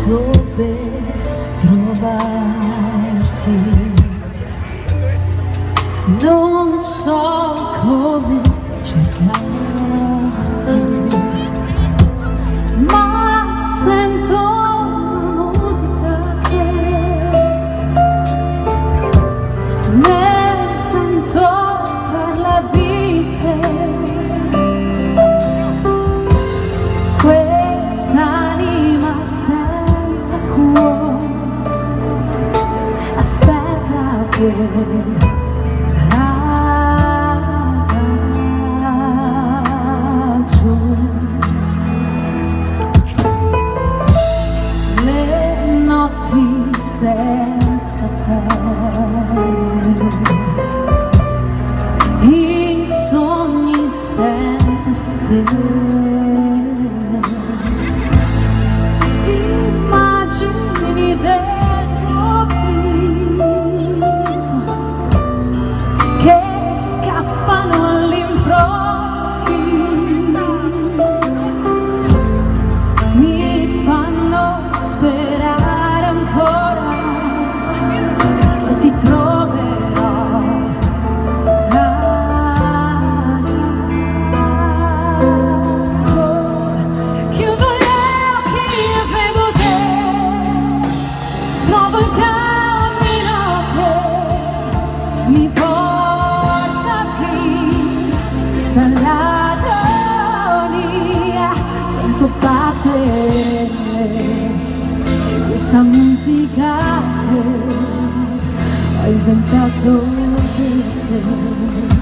dove trovarti. Non so come cercarti, ma sento una musica che nel vento parla di te. Quest'anima senza cuore aspetta che senza te, i sogni senza stelle, immagini del tuo viso che scappano all'improvviso, mi fanno sperare ancora che ti troverò. Chiudo gli occhi e vedo te, trovo il cammino che mi porta qui dall'agonia. Sento battere questa musica che ho inventato per te.